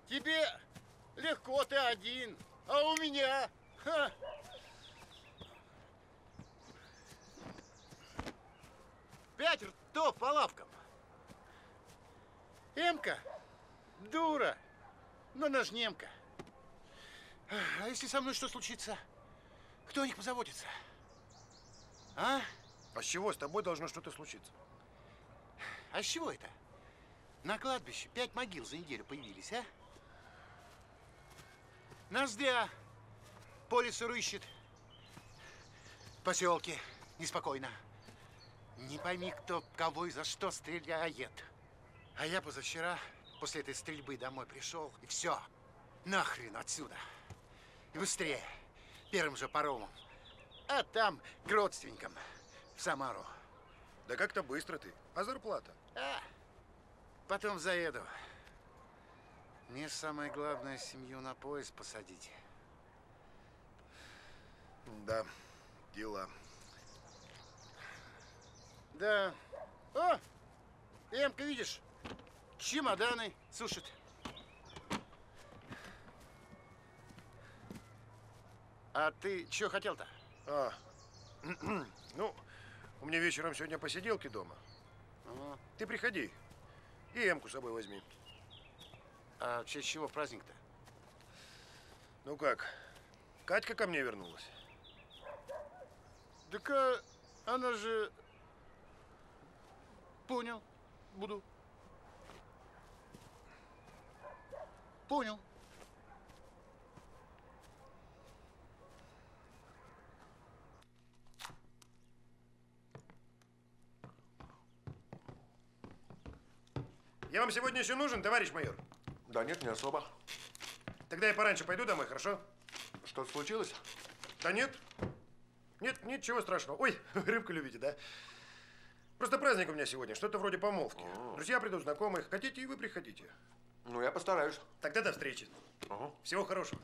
Тебе легко, ты один, а у меня... Ха. Пять ртов по лавкам. Эмка, дура, но она ж немка. А если со мной что случится? Кто о них позаботится? А? А с чего с тобой должно что-то случиться? А с чего это? На кладбище 5 могил за неделю появились, а? Ноздя по лесу рыщет. Поселки неспокойно. Не пойми, кто кого и за что стреляет. А я позавчера после этой стрельбы домой пришел, и все. Нахрен отсюда. И быстрее. Первым же паромом. А там к родственникам. В Самару. Да как-то быстро ты. А зарплата? Потом заеду. Мне самое главное семью на поезд посадить. Да, дела. Да. О! Эмка, видишь? Чемоданы сушит. А ты что хотел-то? Ну, у меня вечером сегодня посиделки дома. Ага. Ты приходи. И Эмку с собой возьми. А в честь чего праздник-то? Ну как, Катька ко мне вернулась? Так она же... Понял. Буду. Понял. Я вам сегодня еще нужен, товарищ майор? Да нет, не особо. Тогда я пораньше пойду домой, хорошо? Что-то случилось? Да нет. Нет, ничего страшного. Ой, рыбку любите, да? Просто праздник у меня сегодня, что-то вроде помолвки. Друзья придут, знакомых. Хотите, и вы приходите. Ну, я постараюсь. Тогда до встречи. Всего хорошего.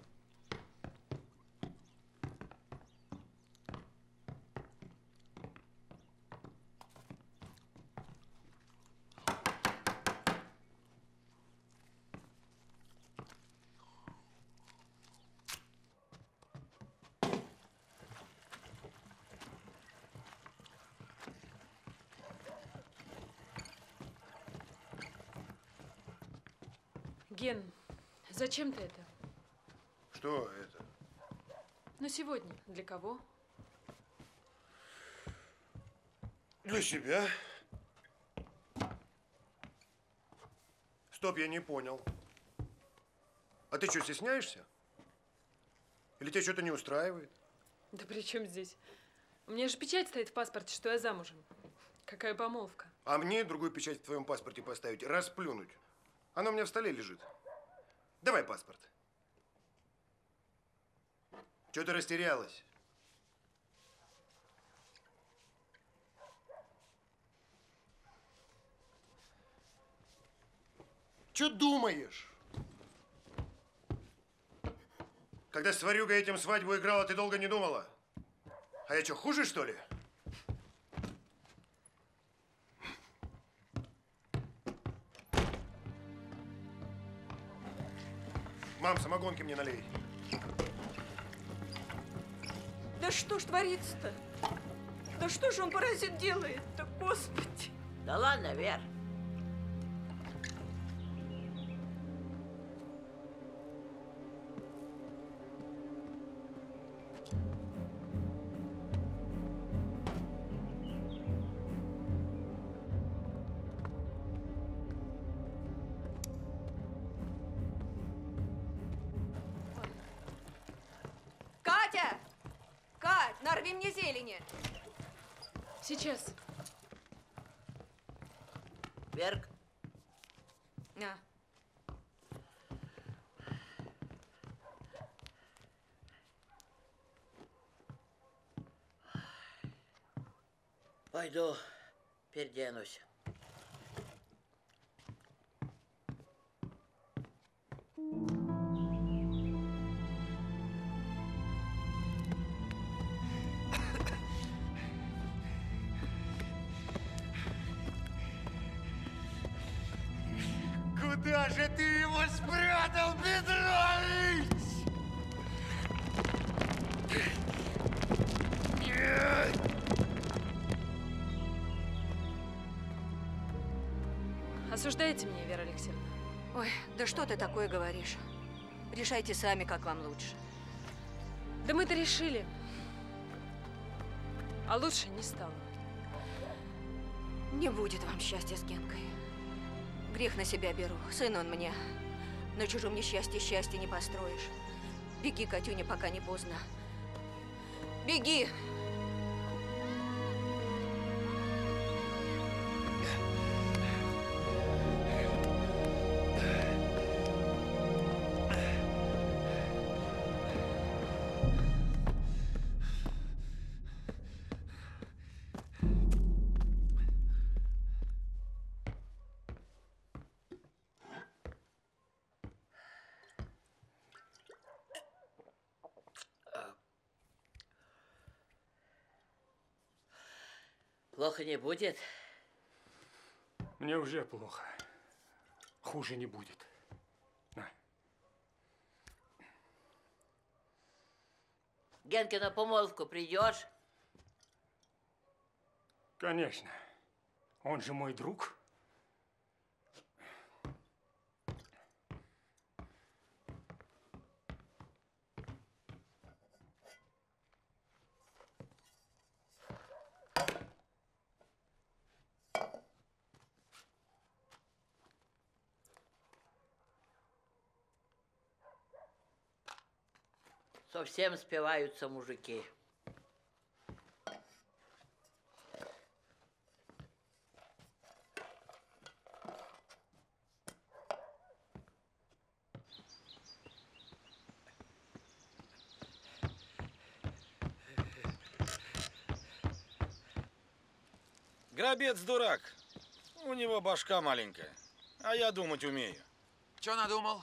Ген, зачем ты это? Что это? Ну, сегодня. Для кого? Для себя. Стоп, я не понял. А ты что, стесняешься? Или тебя что-то не устраивает? Да при чем здесь? У меня же печать стоит в паспорте, что я замужем. Какая помолвка? А мне другую печать в твоем паспорте поставить, расплюнуть. Она у меня в столе лежит. Давай паспорт. Чего ты растерялась? Что думаешь? Когда с Варюгой этим свадьбу играла, ты долго не думала? А я что, хуже, что ли? Мам, самогонки мне налей. Да что ж творится-то? Да что ж он, паразит, делает-то, Господи? Да ладно, Вер. Катя! Кать, нарви мне зелени. Сейчас. Верк, На. пойду переоденусь. Куда Куда же ты его спрятал, Петрович? Осуждаете меня, Вера Алексеевна? Ой, да что ты такое говоришь? Решайте сами, как вам лучше. Да мы-то решили. А лучше не стало. Не будет вам счастья с Генкой. Грех на себя беру. Сын он мне. На чужом несчастье счастья не построишь. Беги, Катюня, пока не поздно. Беги! Плохо не будет? Мне уже плохо. Хуже не будет. На. Генке на помолвку придешь? Конечно. Он же мой друг. Совсем спиваются мужики. Грабец дурак. У него башка маленькая. А я думать умею. Чё надумал?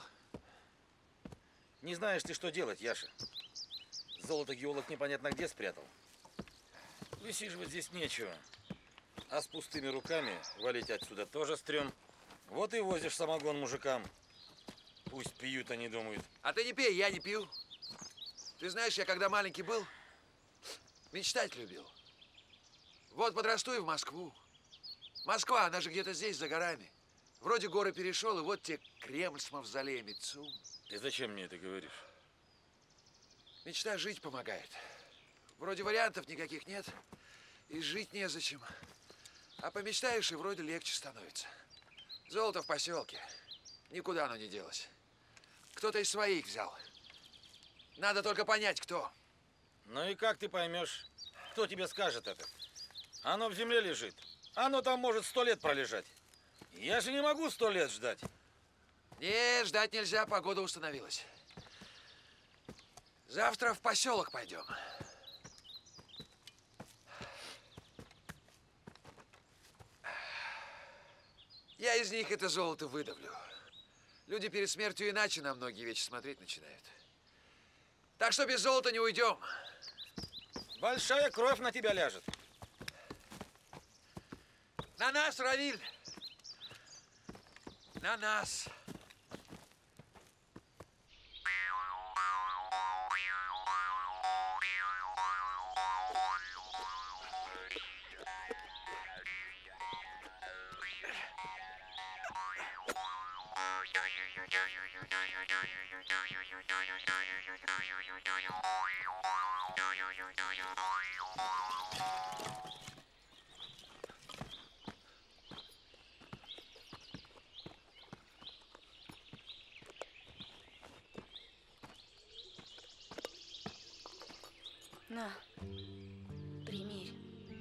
Не знаешь ты, что делать, Яша. Золото геолог непонятно где спрятал. Высиживать здесь нечего. А с пустыми руками валить отсюда тоже стрём. Вот и возишь самогон мужикам. Пусть пьют, они думают. А ты не пей, я не пью. Ты знаешь, я когда маленький был, мечтать любил. Вот подрасту и в Москву. Москва, она же где-то здесь, за горами. Вроде горы перешел, и вот тебе Кремль с мавзолеями. Цум. Ты зачем мне это говоришь? Мечта жить помогает. Вроде вариантов никаких нет, и жить незачем. А помечтаешь, и вроде легче становится. Золото в поселке. Никуда оно не делось. Кто-то из своих взял. Надо только понять, кто. Ну и как ты поймешь? Кто тебе скажет это? Оно в земле лежит. Оно там может 100 лет пролежать. Я же не могу 100 лет ждать. Нет, ждать нельзя, погода установилась. Завтра в поселок пойдем. Я из них это золото выдавлю. Люди перед смертью иначе на многие вещи смотреть начинают. Так что без золота не уйдем. Большая кровь на тебя ляжет. На нас, Равиль! На нас! На, примерь.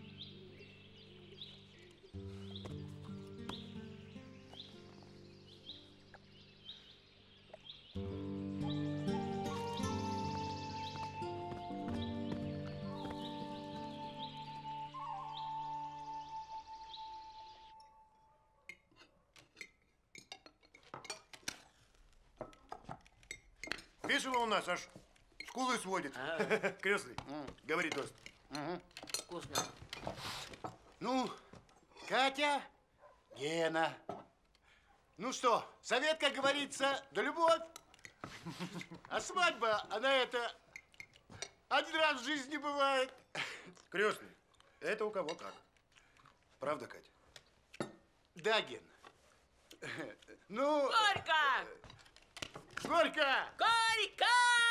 Весело у нас, аж скулы сводит. Крестный, говори тост. Вкусно. Ну, Катя, Гена. Ну что, совет, как говорится, да любовь. А свадьба, она это один раз в жизни бывает. Крестный, это у кого как. Правда, Кать? Да, Ген. Ну... Горько! Горько! Горько!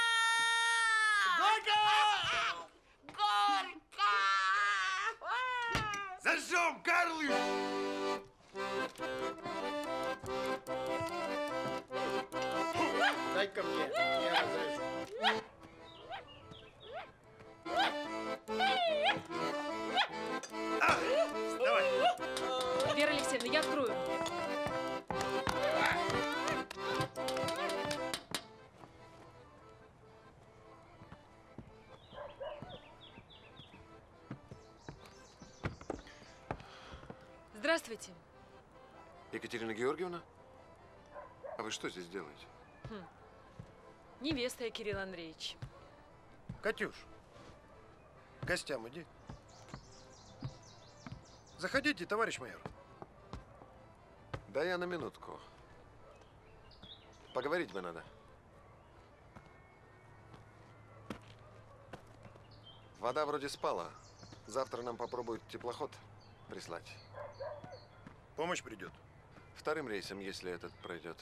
Горько! Горько! Зажжем, Карлыш! Дай-ка мне, я разрешу. Давай. Вера Алексеевна, я открою. Здравствуйте. Екатерина Георгиевна? А вы что здесь делаете? Невеста я, Кирилл Андреевич. Катюш, к гостям иди. Заходите, товарищ майор. Да я на минутку. Поговорить бы надо. Вода вроде спала. Завтра нам попробуют теплоход прислать. Помощь придет. Вторым рейсом, если этот пройдет.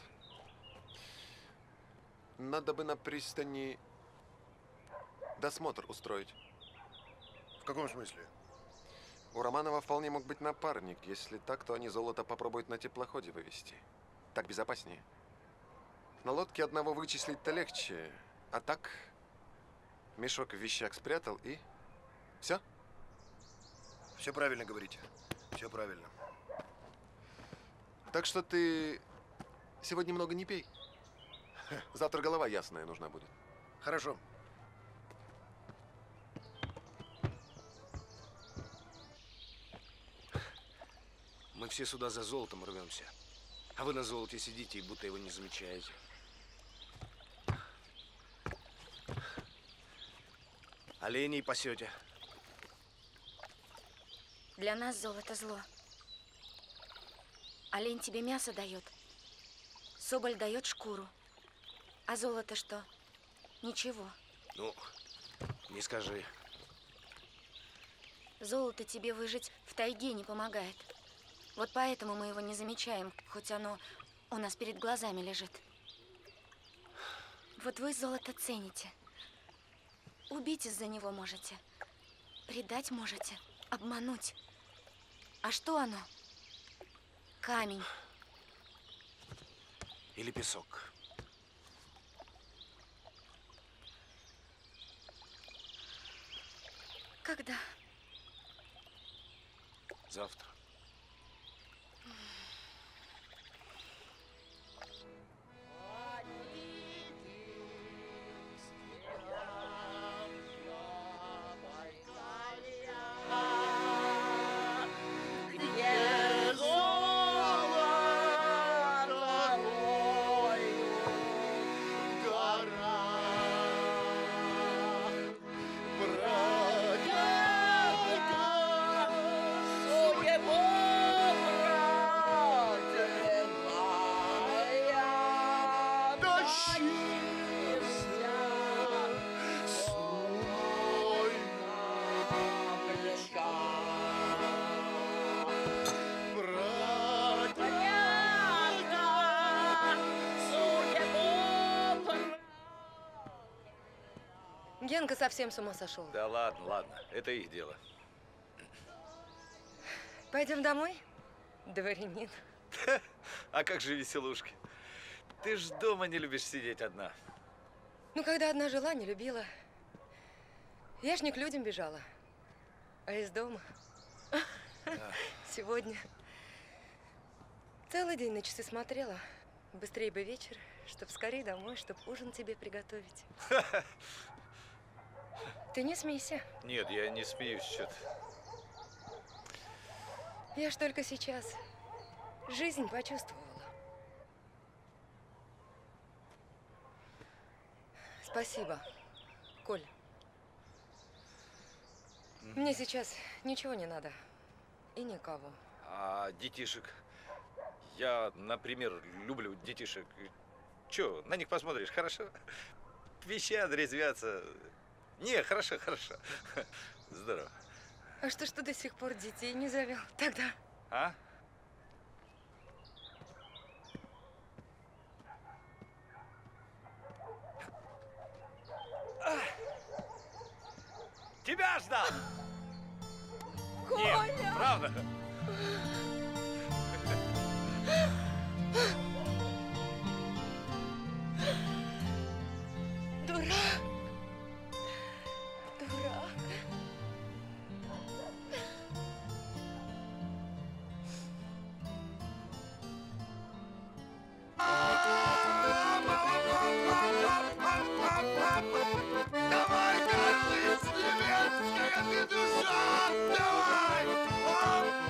Надо бы на пристани досмотр устроить. В каком смысле? У Романова вполне мог быть напарник. Если так, то они золото попробуют на теплоходе вывести. Так безопаснее. На лодке одного вычислить-то легче. А так, мешок в вещах спрятал и... Все? Все правильно говорите. Все правильно. Так что ты сегодня много не пей. Завтра голова ясная нужна будет. Хорошо. Мы все сюда за золотом рвемся. А вы на золоте сидите и будто его не замечаете. Оленей пасете. Для нас золото зло. Олень тебе мясо дает. Соболь дает шкуру. А золото что? Ничего. Ну, не скажи. Золото тебе выжить в тайге не помогает. Вот поэтому мы его не замечаем, хоть оно у нас перед глазами лежит. Вот вы золото цените. Убить из-за него можете. Предать можете. Обмануть. А что оно? Камень. Или песок. Когда? Завтра. Генка совсем с ума сошел. Да ладно, ладно, это их дело. Пойдем домой, дворянин. А как же веселушки? Ты ж дома не любишь сидеть одна. Ну, когда одна жила, не любила. Я ж не к людям бежала, а из дома. Да. Сегодня целый день на часы смотрела. Быстрее бы вечер, чтоб скорее домой, чтоб ужин тебе приготовить. Ты не смейся. Нет, я не смеюсь что-то. Я ж только сейчас жизнь почувствовала. Спасибо, Коль. Мне сейчас ничего не надо. И никого. А детишек? Я, например, люблю детишек. Чё, на них посмотришь, хорошо? Пищат, резвятся. Не, хорошо, хорошо. Здорово. А что ж ты до сих пор детей не завел тогда? А? Тебя ждал! Коля! Нет, правда? Дурак! Дурак! Давай, Карлыч, немецкая ты душа! Давай!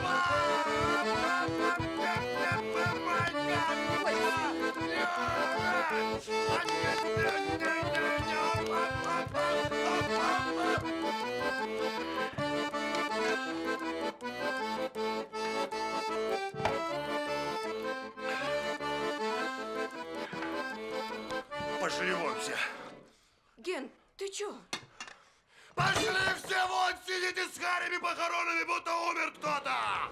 Пошли вон все. Ген, ты чё? Пошли все вон, сидите с харями похоронами, будто умер кто-то!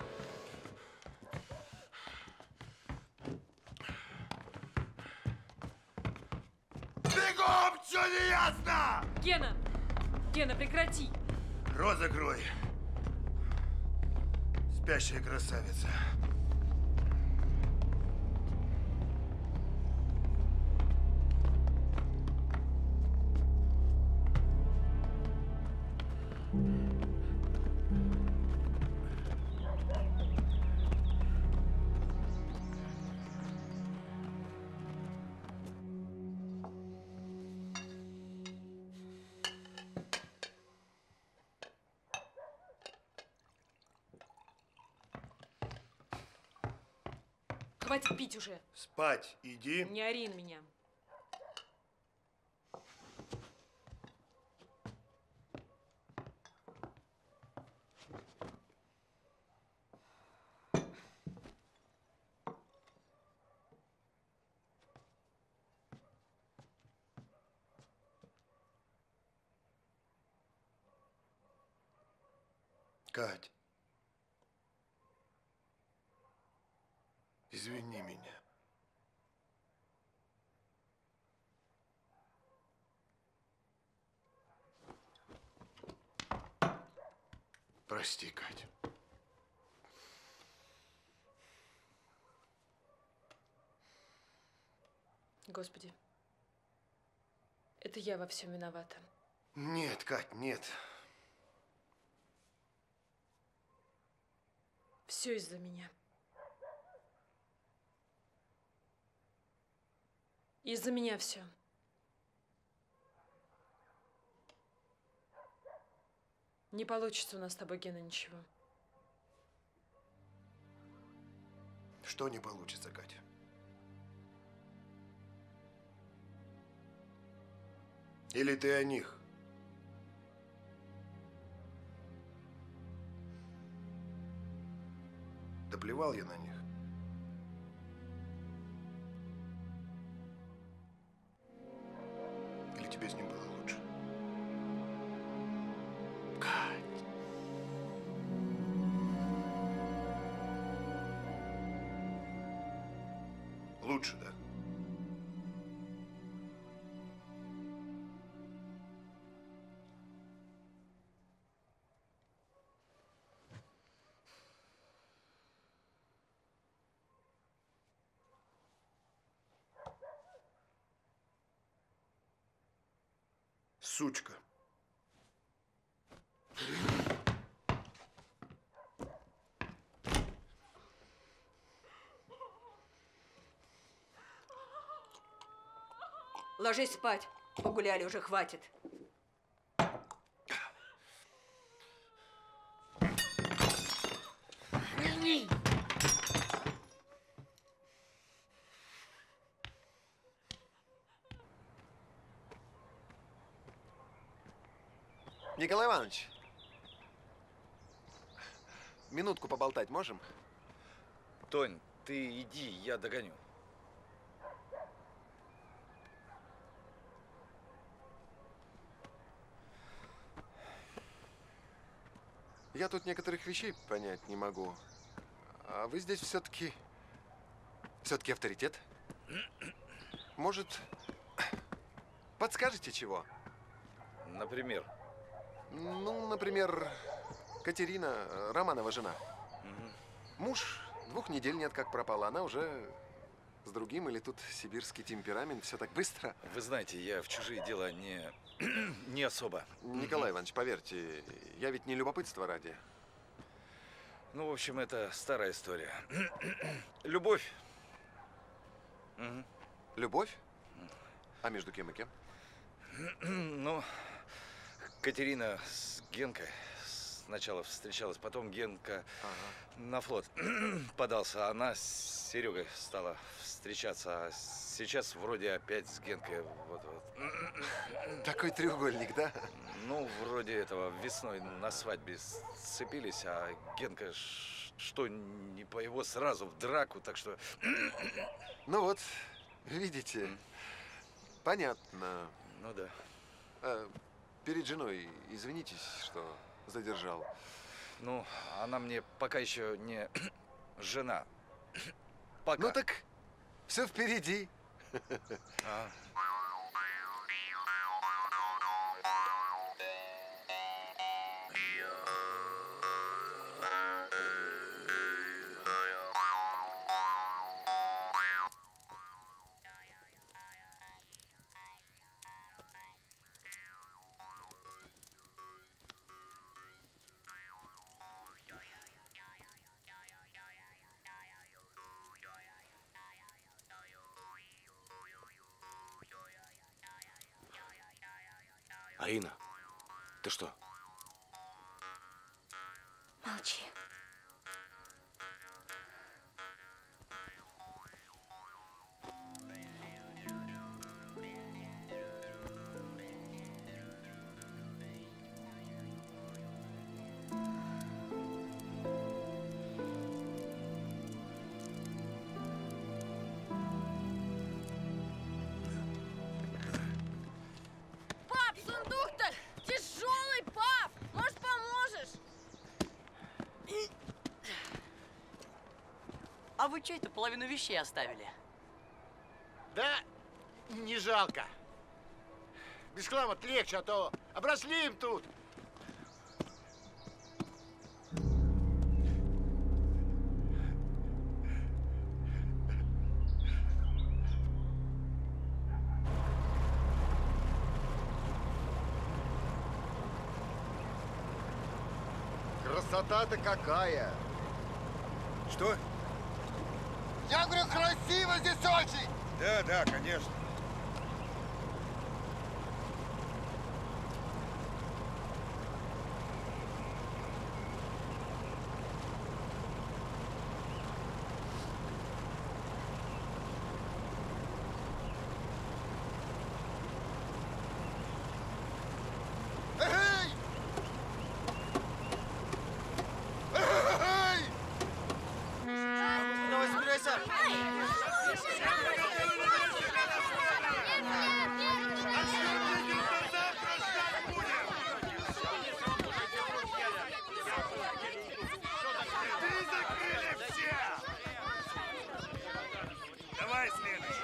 Бегом, что не ясно? Гена! Гена, прекрати! Рот закрой. Спящая красавица. Хватит пить уже. Спать иди. Не ори на меня. Кать. Извини меня. Прости, Кать. Господи, это я во всем виновата. Нет, Кать, нет. Все из-за меня. Из-за меня все. Не получится у нас с тобой, Гена, ничего. Что не получится, Катя? Или ты о них? Да плевал я на них. Или тебе с ним было лучше? Кать. Лучше, да? Сучка. Ложись спать. Погуляли уже, хватит. Николай Иванович, минутку поболтать можем? Тонь, ты иди, я догоню. Я тут некоторых вещей понять не могу. А вы здесь все-таки авторитет? Может, подскажете чего? Например? Ну, например, Катерина, Романова жена. Муж 2 недель нет как пропала, она уже с другим, или тут сибирский темперамент, все так быстро. Вы знаете, я в чужие дела не особо. Николай Иванович, поверьте, я ведь не любопытство ради. Ну, в общем, это старая история. Любовь. Любовь? А между кем и кем? Ну, Катерина с Генкой сначала встречалась, потом Генка на флот подался, она с Серегой стала встречаться, а сейчас вроде опять с Генкой. Вот. Такой треугольник, да? Ну, вроде этого, весной на свадьбе сцепились, а Генка, что не по его, сразу в драку, так что... Ну вот, видите, понятно. Ну да. Перед женой извинитесь, что задержал. Ну, она мне пока еще не жена. Пока. Ну так все впереди. Арина, ты что? Молчи. Пап, сундук-то тяжелый, пап! Может, поможешь? А вы что это половину вещей оставили? Да, не жалко. Без хлама легче, а то обросли им тут. Красота-то какая! Что? Я говорю, красиво здесь очень! Да, конечно. Давай, собирайся! Давай следующий.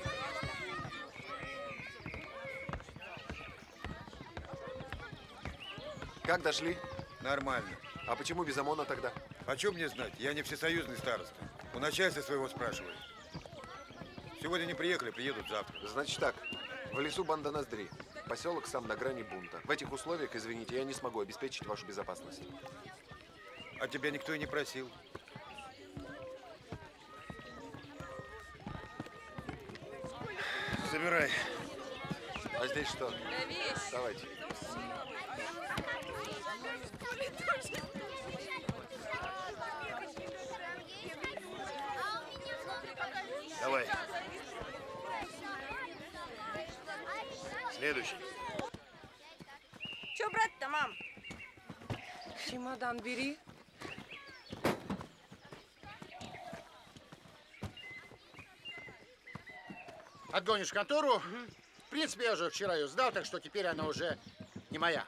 Как дошли? Нормально. А почему без ОМОНа тогда? А чем мне знать? Я не всесоюзный староста. У начальства своего спрашивай. Сегодня не приехали, приедут завтра. Значит так, в лесу банда Ноздри. Поселок сам на грани бунта. В этих условиях, извините, я не смогу обеспечить вашу безопасность. А тебя никто и не просил. Забирай. А здесь что? Да вещь. Давайте. Давай. Следующий. Че брать-то, мам? Чемодан бери. отгонишь в контору. В принципе, я уже вчера ее сдал, так что теперь она уже не моя.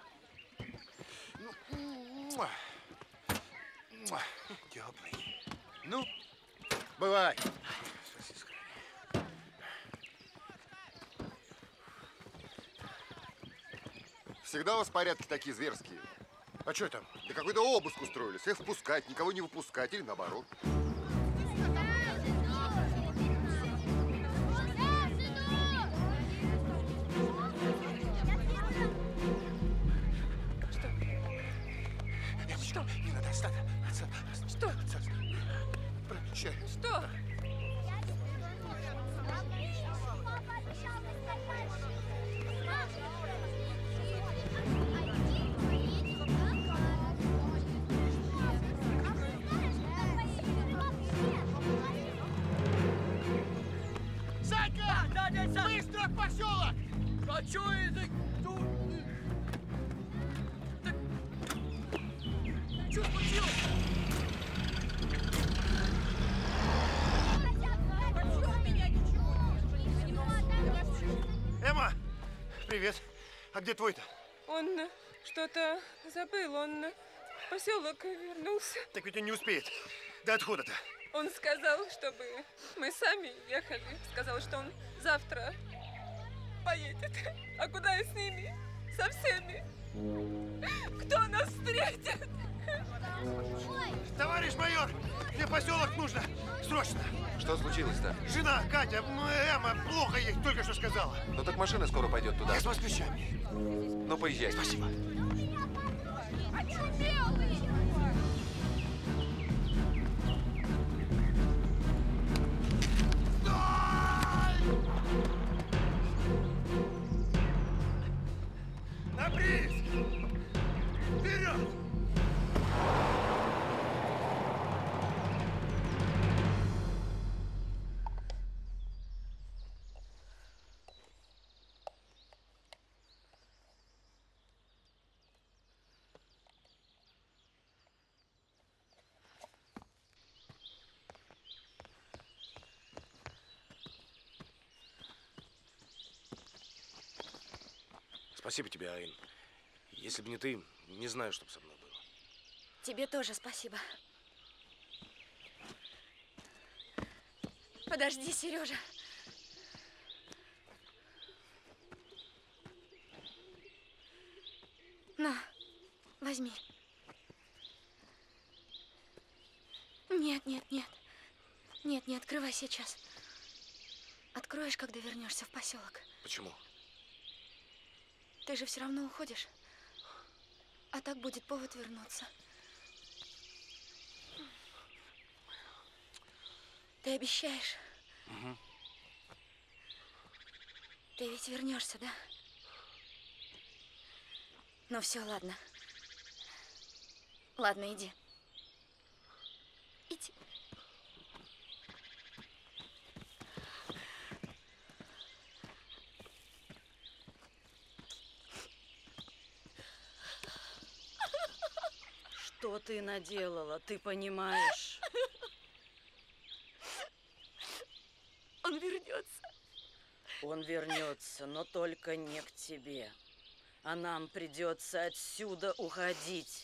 Теплый. Ну, бывай. Всегда у вас порядки такие зверские? А что там? Да какой-то обыск устроили. Всех впускать, никого не выпускать или наоборот. Что? Не надо, отстань. Что? Прощай. Что? Санька! Да, дядь Саш! Быстро в поселок! А чё это? Что случилось? Эмма! Привет. А где твой-то? Он что-то забыл, он в поселок вернулся. Так ведь он не успеет. До отхода-то. Он сказал, чтобы мы сами ехали. Сказал, что он завтра поедет. А куда я с ними? Со всеми? Кто нас встретит? Товарищ майор, мне в поселок нужно. Срочно. Что случилось-то? Жена, Катя, Эмма, плохо ей только что сказала. Ну так машина скоро пойдет туда. Я с москвичами. Ну поезжай. Спасибо. На прииск! Вперед! Спасибо тебе, Айн. Если бы не ты, не знаю, что бы со мной было. Тебе тоже спасибо. Подожди, Сережа. На, возьми. Нет, нет, нет. Нет, не открывай сейчас. Откроешь, когда вернешься в поселок. Почему? Ты же все равно уходишь. А так будет повод вернуться. Ты обещаешь? Угу. Ты ведь вернешься, да? Ну все, ладно. Ладно, иди. Иди. Что ты наделала, ты понимаешь? Он вернется. Он вернется, но только не к тебе. А нам придется отсюда уходить.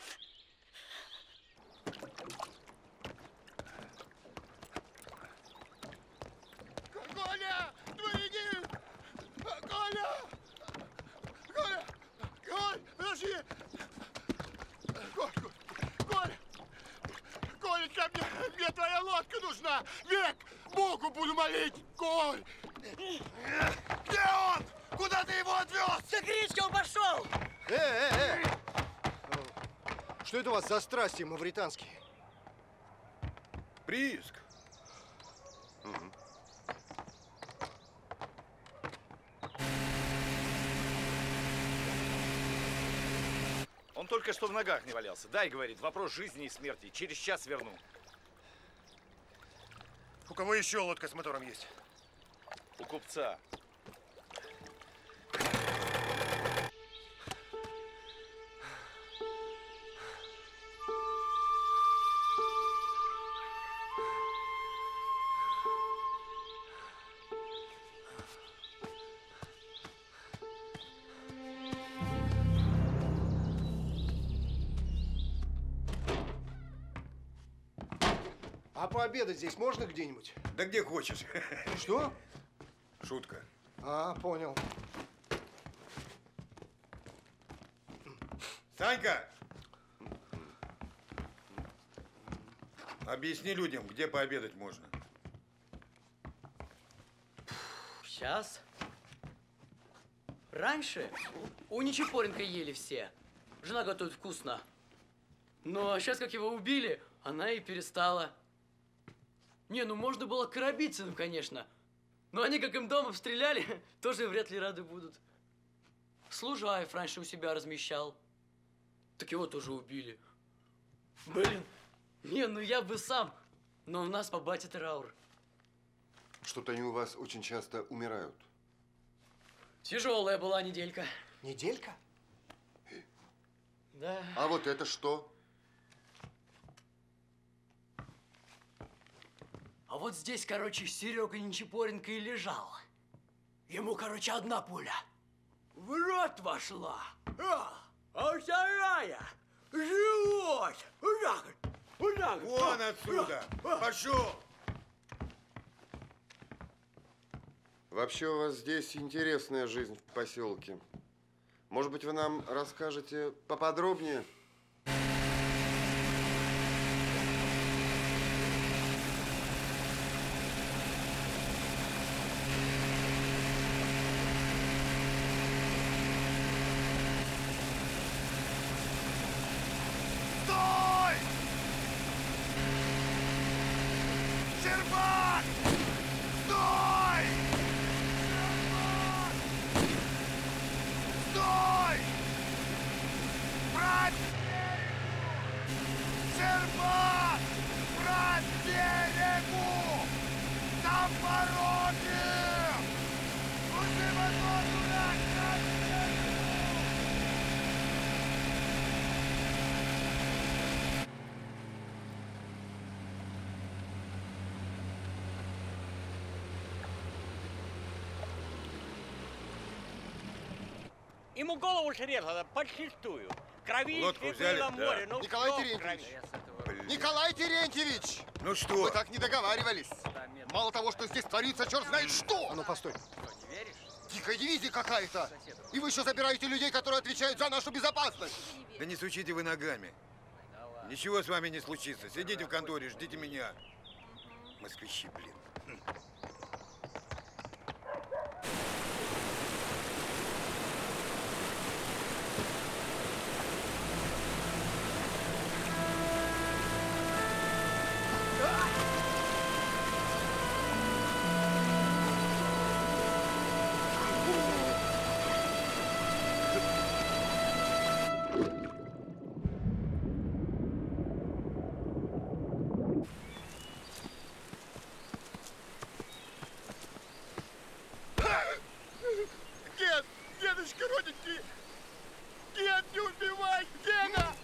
Коля! Дворянин! Коля! Коля! Коля! Подожди! Коля! Коленька, мне твоя лодка нужна! Век! Богу буду молить! Коль! Где он? Куда ты его отвез? Да к речке он пошел! Что это у вас за страсти мавританские? Прииск. Он только что в ногах не валялся. Дай, говорит, вопрос жизни и смерти. Через час верну. У кого еще лодка с мотором есть? У купца. пообедать здесь можно где-нибудь? Да где хочешь. Что? Шутка. А, понял. Санька! Объясни людям, где пообедать можно. Сейчас. Раньше у Нечипоренко ели все. Жена готовит вкусно. Но сейчас, как его убили, она и перестала. Не, ну можно было к Коробицыным, конечно. Но они, как им дома стреляли, тоже вряд ли рады будут. Служаев раньше у себя размещал. Так его тоже убили. Блин, не, ну я бы сам. Но у нас по бате траур. Что-то они у вас очень часто умирают. Тяжелая была неделька. Неделька? Да. А вот это что? А вот здесь, короче, Серега Нечипоренко и лежал. Ему, короче, одна пуля в рот вошла, а вторая в живот. Вот так вот. Вот так вот. Вон отсюда! Пошел! Вообще у вас здесь интересная жизнь в поселке. Может быть, вы нам расскажете поподробнее? Стой! Щербак! Стой! Стой! Брать! Щербак! Брать берегу! Там пороги! Пусти мотор, дурак! Ему голову срезало подчистую. Кровищи Лодку взяли? было море, Да. ну Николай что Терентьевич! крови? Николай Терентьевич! Ну что? Мы так не договаривались. Мало того, что здесь творится, черт знает что! А ну, постой. Дикая дивизия какая-то! И вы еще забираете людей, которые отвечают за нашу безопасность! Да не сучите вы ногами. Ничего с вами не случится. Сидите в конторе, ждите меня. Москвичи, блин. Дед! Дедушка родненький! Дед, не убивай! Деда!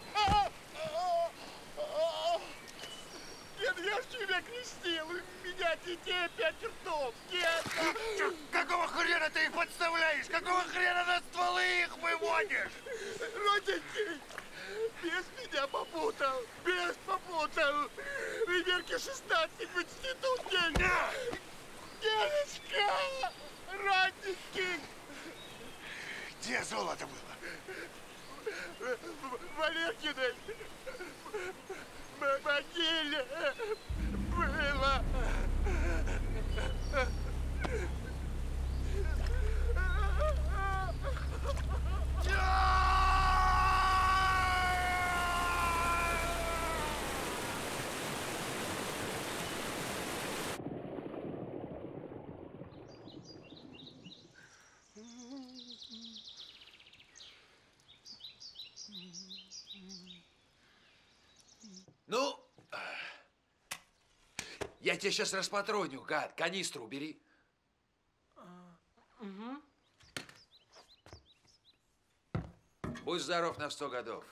Дед, я ж тебя крестил! Меня детей 5 ртов! Дед! Какого хрена ты их подставляешь? Какого хрена на стволы их выводишь? Родненький! Без меня попутал! Без попутал! Верке 16 в институт день! Дедушка! Родненький! Где золото было? Валеркиной могиле было. Ну, я тебя сейчас распатроню, гад. Канистру убери. Угу. Будь здоров на 100 годов.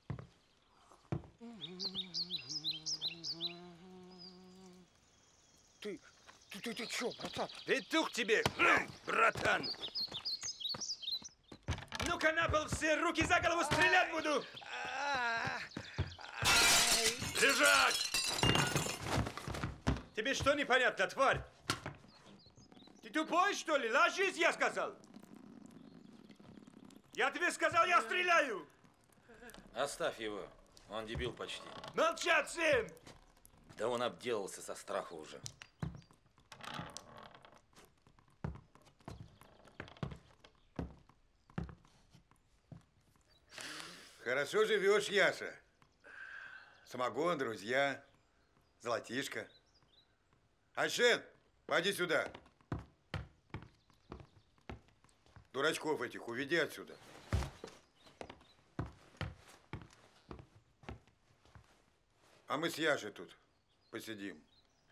Ты чё, братан? Петух тебе, братан! Ну-ка на пол все, руки за голову, стрелять буду! Лежать! Тебе что непонятно, тварь? Ты тупой, что ли? Ложись, я сказал. Я тебе сказал, я стреляю. Оставь его. Он дебил почти. Молчать всем! Да он обделался со страху уже. Хорошо живешь, Яша. Самогон, друзья, золотишко. Айшен, пойди сюда. Дурачков этих уведи отсюда. А мы с Яшей тут посидим.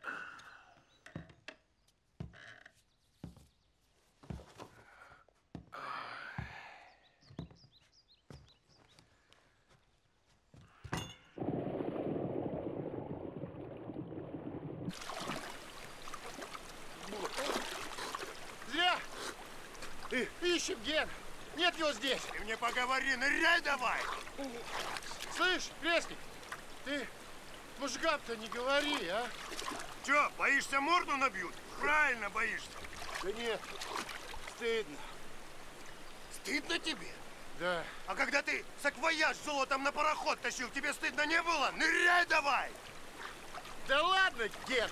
Зря! Ищем, Ген! Нет его здесь! Ты мне поговори, ныряй давай! Слышь, крестник, ты мужикам-то не говори, а? Чё, боишься, морду набьют? Правильно боишься. Да нет, стыдно. Стыдно тебе? Да. А когда ты саквояж с золотом на пароход тащил, тебе стыдно не было? Ныряй давай! Да ладно, Ген!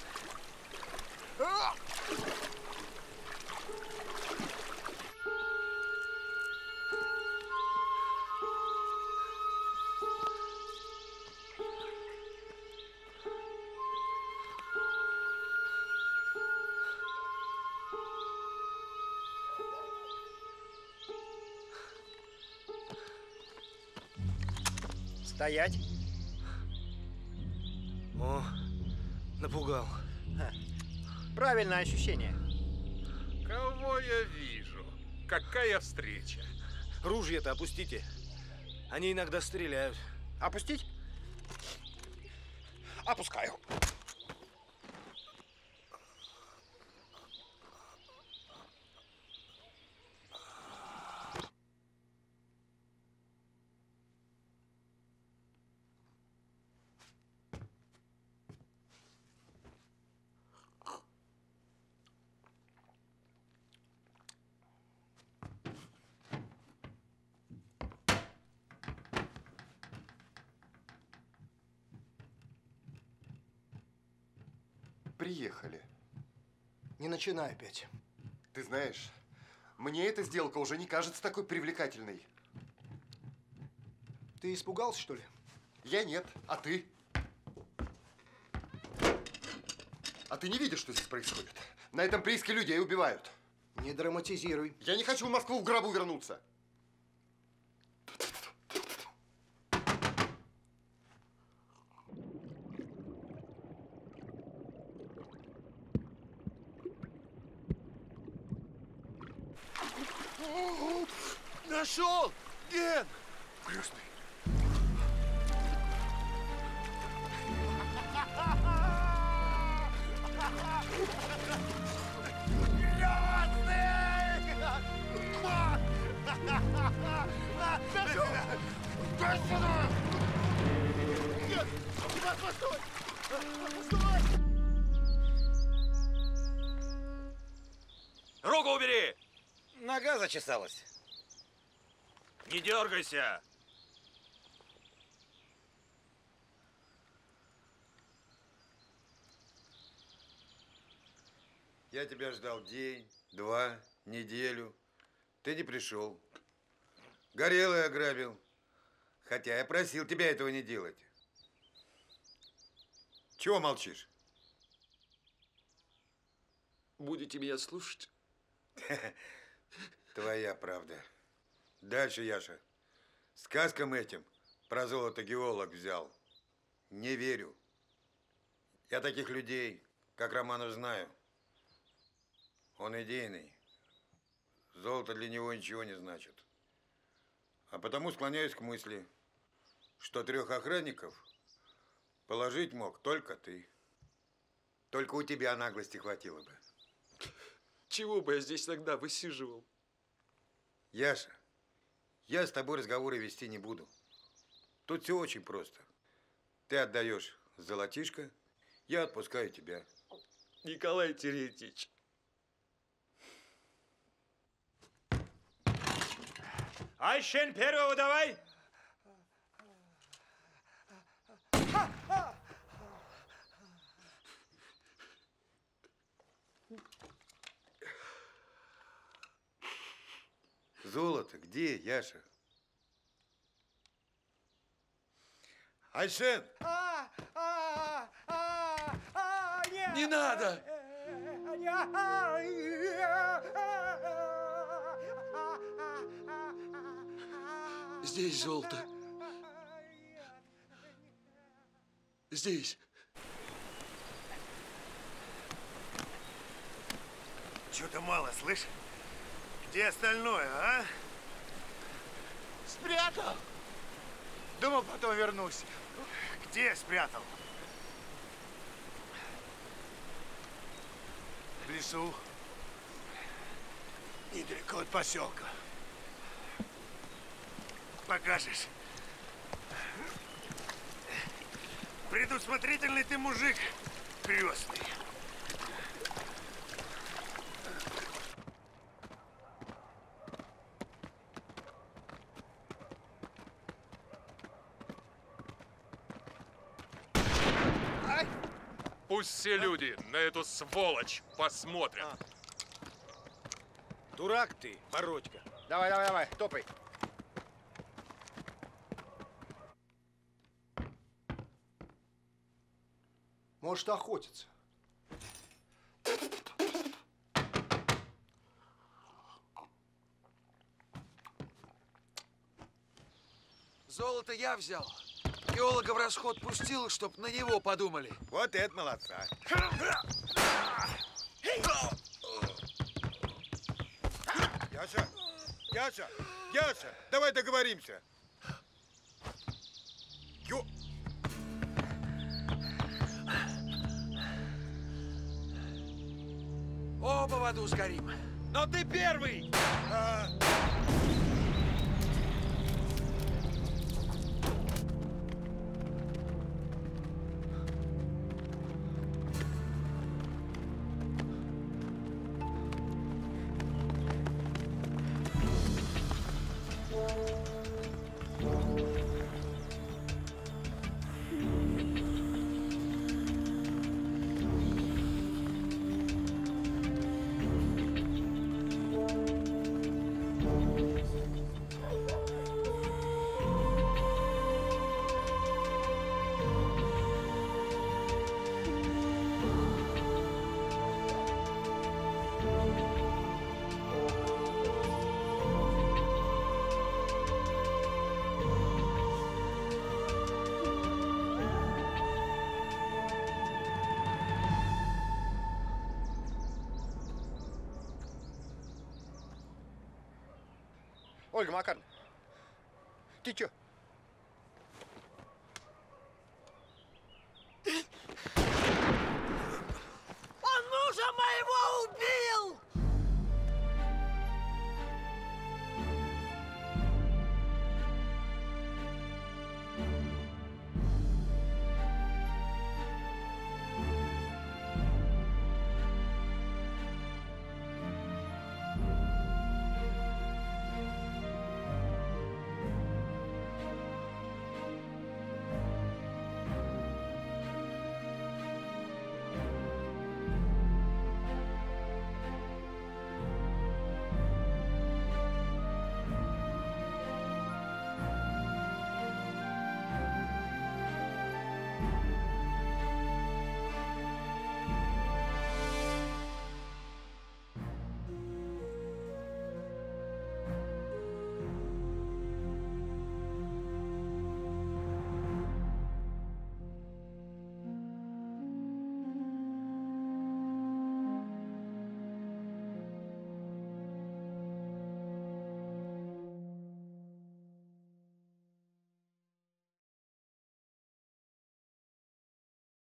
Стоять. О, напугал. Правильное ощущение. Кого я вижу? Какая встреча? Ружья-то опустите. Они иногда стреляют. Опустить? Опускаю. Приехали. Не начинай опять. Ты знаешь, мне эта сделка уже не кажется такой привлекательной. Ты испугался, что ли? Я нет, а ты? А ты не видишь, что здесь происходит? На этом прииске людей убивают. Не драматизируй. Я не хочу в Москву в гробу вернуться. Нашел! Ген! Крестный. Дай сюда! Нет! Постой! Постой! Руку убери! Нога зачесалась. Не дергайся! Я тебя ждал день, два, неделю. Ты не пришел. Горелый ограбил. Хотя я просил тебя этого не делать. Чего молчишь? Будете меня слушать? Твоя правда. Дальше, Яша. Сказкам этим про золото геолог взял. Не верю. Я таких людей, как Романов, знаю. Он идейный. Золото для него ничего не значит. А потому склоняюсь к мысли, что 3 охранников положить мог только ты. Только у тебя наглости хватило бы. Чего бы я здесь тогда высиживал? Яша, я с тобой разговоры вести не буду. Тут все очень просто. Ты отдаешь золотишко Я отпускаю тебя. Николай Терентьевич. Айшен, первого давай! Золото где, Яша? Айшен! Не надо! Здесь золото. Здесь. Чего-то мало, слышь? Где остальное, а? Спрятал. Думал, потом вернусь. Где спрятал? В лесу. Недалеко от поселка. Покажешь. Предусмотрительный ты мужик, крестный. Пусть все люди на эту сволочь посмотрят. Дурак ты, Бородька. Давай, давай, давай, топай. Может, охотиться. Золото я взял. Геолога в расход пустил, чтоб на него подумали. Вот это молодца. Яша! Яша! Яша! Давай договоримся. Оба в аду сгорим. Но ты первый! Ольга Макаровна, ты чё?